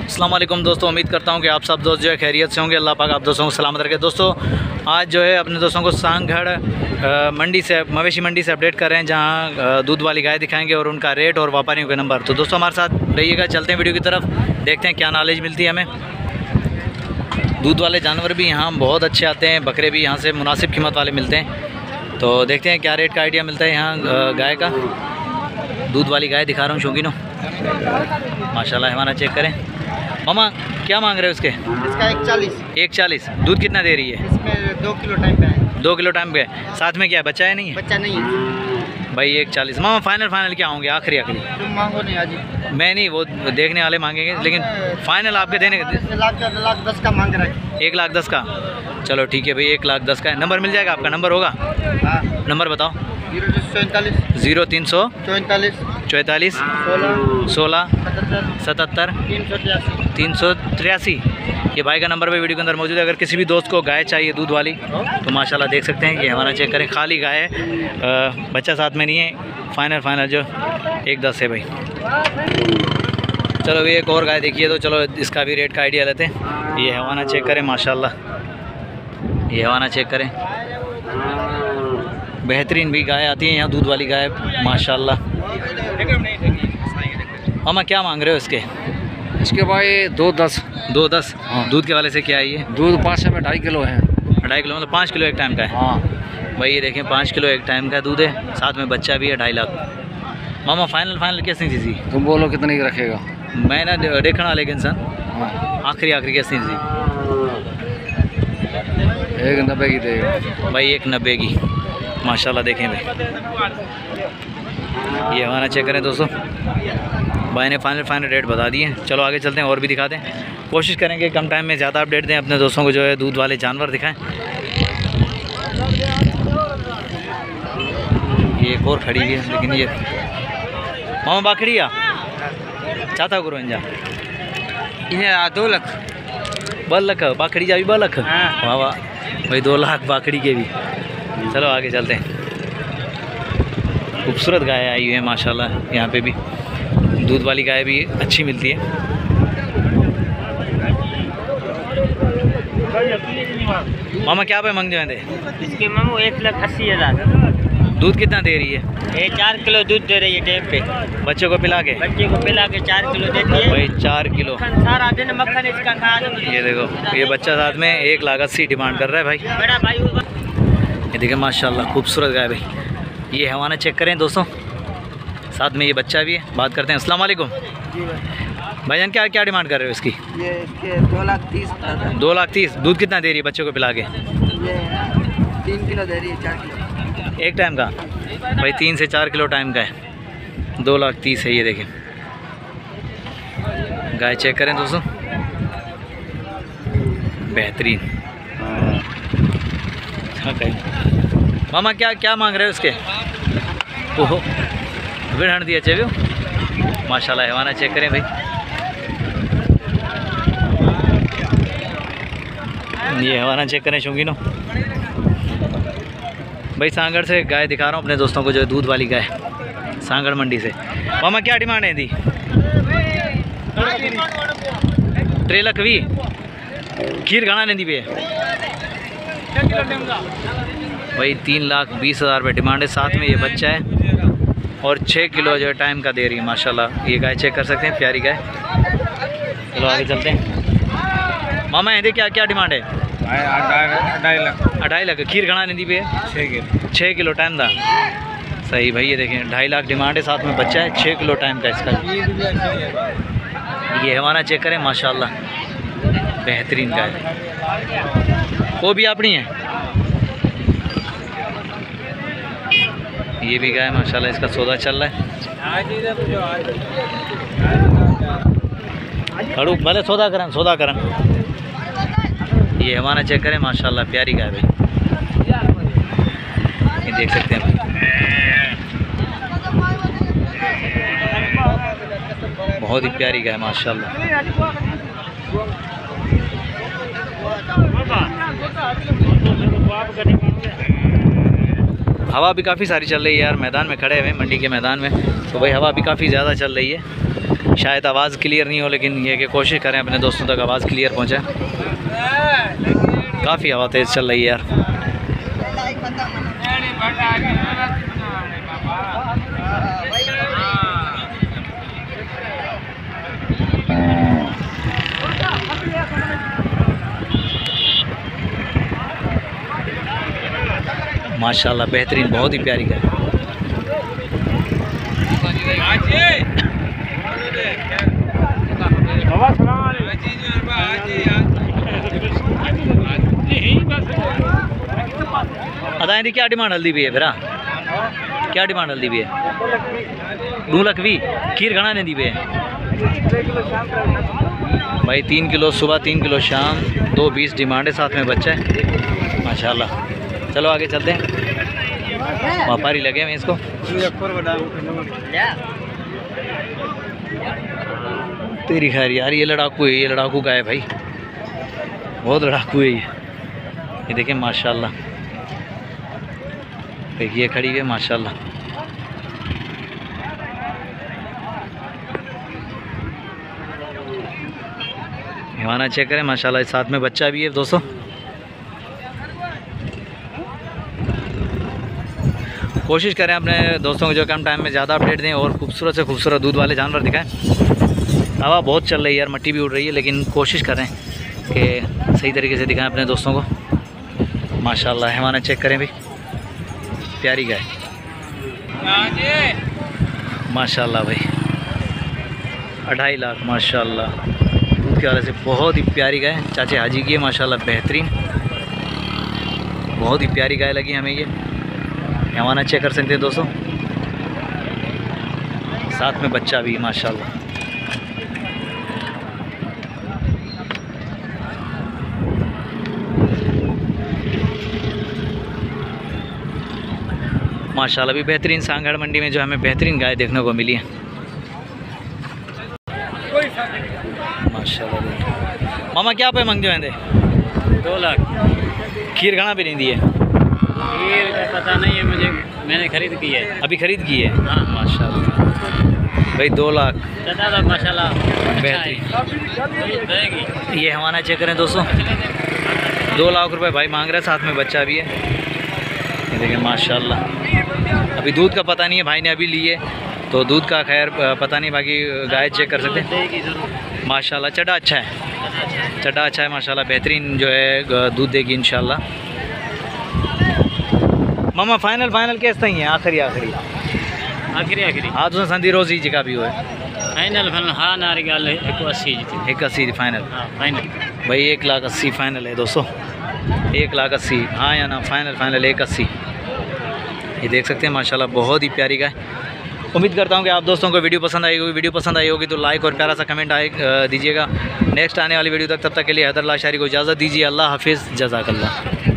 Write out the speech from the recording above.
अस्सलाम वालेकुम दोस्तों, उम्मीद करता हूँ कि आप सब दोस्त जो है खैरियत से होंगे। अल्लाह पाक आप दोस्तों को सलामत रखे। दोस्तों आज जो है अपने दोस्तों को सांगढ़ मंडी से, मवेशी मंडी से अपडेट कर रहे हैं, जहाँ दूध वाली गाय दिखाएंगे और उनका रेट और व्यापारियों के नंबर। तो दोस्तों हमारे साथ रहिएगा, चलते हैं वीडियो की तरफ, देखते हैं क्या नॉलेज मिलती है हमें। दूध वाले जानवर भी यहाँ बहुत अच्छे आते हैं, बकरे भी यहाँ से मुनासिब कीमत वाले मिलते हैं। तो देखते हैं क्या रेट का आइडिया मिलता है यहाँ गाय का। दूध वाली गाय दिखा रहा हूँ शौकीनों, माशाल्लाह। हमारा चेक करें। मामा क्या मांग रहे हो उसके? इसका 140। दूध कितना दे रही है? इसमें 2 किलो टाइम पे है। 2 किलो टाइम पे। साथ में क्या है, बच्चा है? नहीं है, बच्चा नहीं है भाई। 140। मामा फाइनल क्या होंगे? आखिरी तुम मांगो नहीं आज। मैं नहीं, वो देखने वाले मांगेंगे, लेकिन फाइनल आपके देने का 1,10,000 का मांग रहा है। 1,10,000 का। चलो ठीक है भाई, 1,10,000 का है। नंबर मिल जाएगा आपका? नंबर होगा? हाँ। नंबर बताओ। 0344 44 16 77 383। ये भाई का नंबर पे वीडियो के अंदर मौजूद है। अगर किसी भी दोस्त को गाय चाहिए दूध वाली तो माशाल्लाह देख सकते हैं। ये हमारा चेक करें, खाली गाय है, बच्चा साथ में नहीं है। फाइनल जो 1,10,000 है भाई। चलो ये एक और गाय देखिए, तो चलो इसका भी रेट का आइडिया लेते हैं। ये हवाना चेक करें माशाल्लाह, ये हवाना चेक करें। बेहतरीन भी गाय आती है यहाँ, दूध वाली गाय माशाल्लाह। मामा क्या मांग रहे हो इसके? इसके भाई 2,10। 2,10। हाँ। दूध के वाले से क्या है ये? दूध 5 में 2.5 किलो है। 2.5 किलो मतलब 5 किलो एक टाइम का है। हाँ भाई ये देखें, 5 किलो एक टाइम का दूध है, साथ में बच्चा भी है। 2.5 लाख। मामा फाइनल कैसी थी? तुम बोलो कितने की रखेगा? मैं ना देखने वाले के इंसान। हाँ। आखिरी कैसी थी? 1,90 की देगा भाई। 1,90 की माशाल्लाह। देखें भाई, ये हमारा चेक करें दोस्तों। भाई ने फाइनल रेट बता दिए। चलो आगे चलते हैं और भी दिखाते हैं। कोशिश करेंगे कम टाइम में ज़्यादा अपडेट दें, अपने दोस्तों को जो है दूध वाले जानवर दिखाएं। ये एक और खड़ी हुई है, लेकिन ये मामा बाकड़ी आ चाहता करो इंजा 2 लाख 2 लाख बाकड़ी जा भी 2 लाख। वाह वाह भाई, 2 लाख बाकड़ी के भी। चलो आगे चलते हैं। खूबसूरत गाय आई हुई है माशाल्लाह। यहाँ पे भी दूध वाली गाय भी अच्छी मिलती है। मामा क्या पे मांगते हैं? इसके मामू 1,80,000। दूध कितना दे रही है? ये 4 किलो दूध दे रही है टाइम पे। बच्चे को पिला के? बच्चे को पिला के 4 किलो देती है भाई। 4 किलो सारा दिन मक्खन इसका खा। ये देखो, ये बच्चा साथ में 1,80,000 डिमांड कर रहा है भाई। बड़ा भाई ये देखिए माशाल्लाह, खूबसूरत गाय भाई। ये हवाना चेक करें दोस्तों, साथ में ये बच्चा भी है। बात करते हैं। अस्सलाम वालेकुम भाईजान, क्या डिमांड कर रहे हो इसकी? ये इसके 2,30,000। 2,30,000। दूध कितना दे रही है बच्चे को पिला के? ये 3 किलो दे रही है, 4 किलो एक टाइम का। भाई 3 से 4 किलो टाइम का है। 2,30,000 है। ये देखें गाय चेक करें दोस्तों, बेहतरीन। मामा क्या मांग रहे हो उसके? ओहो विड़ दिया चाहिए माशाल्लाह। हवाना चेक करें भाई। ये हवाना चेक करें शौकीनों। भाई सांगढ़ से गाय दिखा रहा हूँ अपने दोस्तों को, जो है दूध वाली गाय, सांगढ़ मंडी से। मामा क्या डिमांड है दी? 3 लाख भी। खीर घना नहीं दी पे भाई। 3,20,000 रुपये डिमांड है, साथ में ये बच्चा है और 6 किलो जो है टाइम का दे रही है माशाल्लाह। ये गाय चेक कर सकते हैं, प्यारी गाय। चलो आगे चलते हैं। मामा ये क्या डिमांड है? 2.5 लाख। खीर घना नहीं दी पे 6 किलो टाइम था। सही भाई। ये देखें 2.5 लाख डिमांड है, साथ में बच्चा है, 6 किलो टाइम का इसका। ये हमारा चेक करें माशाल्लाह, बेहतरीन गाय। वो भी अपनी है। ये भी गाय माशाल्लाह, इसका सौदा चल रहा है। खड़ू भले सौदा करन। ये हमारा चेक करें माशाल्लाह, प्यारी गाय भाई। ये देख सकते हैं भाई, बहुत ही प्यारी गाय माशाल्लाह। हवा भी काफ़ी सारी चल रही है यार, मैदान में खड़े हुए मंडी के मैदान में, तो भाई हवा भी काफ़ी ज़्यादा चल रही है। शायद आवाज़ क्लियर नहीं हो, लेकिन ये कि कोशिश करें अपने दोस्तों तक आवाज़ क्लियर पहुँचे। काफ़ी हवा तेज़ चल रही है यार। माशाल्लाह बेहतरीन, बहुत ही प्यारी गाय। अदा इंदी क्या डिमांड हल्दी भी है फिर? क्या डिमांड हल्दी भी है? 2 लाख भी खीर घना ने दी भी है भाई। 3 किलो सुबह, 3 किलो शाम, 220 डिमांड है, साथ में बच्चा है माशाल्लाह। चलो आगे चलते हैं, व्यापारी लगे हैं इसको। तेरी खैर यार, ये लड़ाकू है, ये लड़ाकू का है भाई, बहुत लड़ाकू है ये देखें माशाल्लाह। ये खड़ी है माशाल्लाह। हिमाना चेक करें माशाल्लाह, साथ में बच्चा भी है दोस्तों। कोशिश करें अपने दोस्तों को जो कम टाइम में ज़्यादा अपडेट दें और खूबसूरत से खूबसूरत दूध वाले जानवर दिखाएं। हवा बहुत चल रही है यार, मट्टी भी उड़ रही है, लेकिन कोशिश करें कि सही तरीके से दिखाएं अपने दोस्तों को। माशाल्लाह हिमाना चेक करें भी, प्यारी गाय माशाल्लाह भाई। 2.5 लाख माशाल्लाह, दूध के वाले से बहुत ही प्यारी गाय। चाचे हाजी की है माशाल्लाह, बेहतरीन, बहुत ही प्यारी गाय लगी हमें ये। हिमाना चेक कर सकते हैं दोस्तों, साथ में बच्चा भी माशाल्लाह। माशाल्लाह भी बेहतरीन सांगड़ मंडी में जो हमें बेहतरीन गाय देखने को मिली है माशाल्लाह। मामा क्या पे मांगते हैं? 2 लाख। खीर घना भी नहीं दी है? खीर पता नहीं है मुझे, मैंने खरीद की है। अभी खरीद की है? हाँ माशाल्लाह भाई 2 लाख माशाल्लाह बेहतरीन। देगी। ये हमारा चेक करें दोस्तों, 2 लाख रुपए भाई मांग रहा है, साथ में बच्चा भी है। ये देखिए माशाल्लाह। अभी दूध का पता नहीं है, भाई ने अभी लिए तो दूध का खैर पता नहीं, बाकी गाय चेक कर सकते हैं माशाल्लाह। चढ़ा अच्छा है, चढ़ा अच्छा है माशाल्लाह, बेहतरीन जो है दूध देगी इंशाल्लाह। मामा फाइनल केस नहीं है? आखिरी हाँ, तो संधी रोजी जी का भी हुआ फाइनल हाँ नारी गाल 180 जीती। 180 फाइनल? हाँ फाइनल भाई 1,80,000 फाइनल है दोस्तों, 1,80,000 हाँ या ना? फाइनल 180। ये देख सकते हैं माशाल्लाह, बहुत ही प्यारी गाय। उम्मीद करता हूँ कि आप दोस्तों को वीडियो पसंद आई होगी। वीडियो पसंद आई होगी तो लाइक और प्यारा सा कमेंट दीजिएगा। नेक्स्ट आने वाली वीडियो तक, तब तक के लिए हैदर लाशारी को इजाज़त दीजिए। अल्लाह हाफिज़, जज़ाकल्लाह।